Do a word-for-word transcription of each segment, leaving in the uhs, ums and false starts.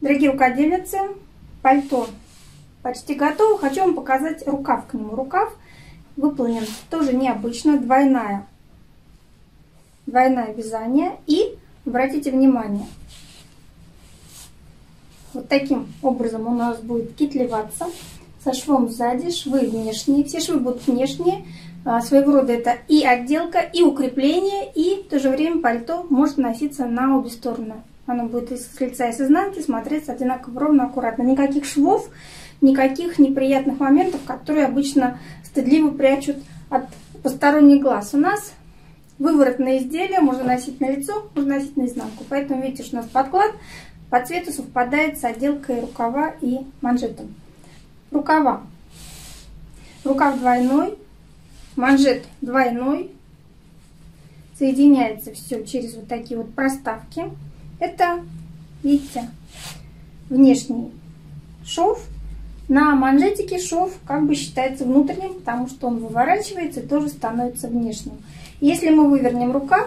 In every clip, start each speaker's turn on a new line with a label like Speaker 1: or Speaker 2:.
Speaker 1: Дорогие рукодельницы, пальто почти готово. Хочу вам показать рукав к нему. Рукав выполнен тоже необычно, двойная, двойное вязание. И обратите внимание, вот таким образом у нас будет китлеваться со швом сзади, швы внешние, все швы будут внешние. Своего рода это и отделка, и укрепление, и в то же время пальто может носиться на обе стороны. Оно будет и с лица, и с изнанки смотреться одинаково ровно, аккуратно. Никаких швов, никаких неприятных моментов, которые обычно стыдливо прячут от посторонних глаз. У нас выворотное изделие, можно носить на лицо, можно носить на изнанку. Поэтому видите, что у нас подклад по цвету совпадает с отделкой рукава и манжетом. Рукава. Рукав двойной, манжет двойной. Соединяется все через вот такие вот проставки. Это, видите, внешний шов. На манжетике шов как бы считается внутренним, потому что он выворачивается и тоже становится внешним. Если мы вывернем рукав,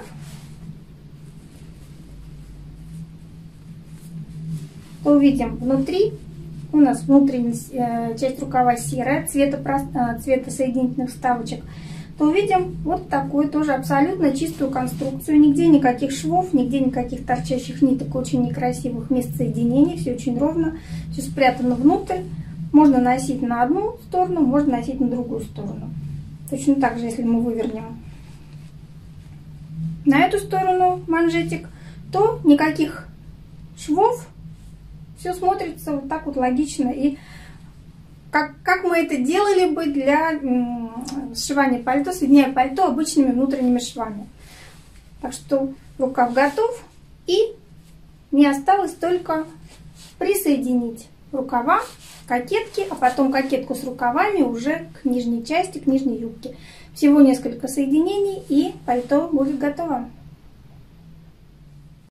Speaker 1: то увидим внутри, у нас внутренняя часть рукава серая, цвета, цвета соединительных вставочек, то увидим вот такую тоже абсолютно чистую конструкцию. Нигде никаких швов, нигде никаких торчащих ниток, очень некрасивых мест соединений. Все очень ровно, все спрятано внутрь. Можно носить на одну сторону, можно носить на другую сторону. Точно так же, если мы вывернем на эту сторону манжетик, то никаких швов. Все смотрится вот так вот логично. И как, как мы это делали бы для сшивания пальто, соединяя пальто обычными внутренними швами. Так что рукав готов. И мне осталось только присоединить рукава, кокетки, а потом кокетку с рукавами уже к нижней части, к нижней юбке. Всего несколько соединений, и пальто будет готово.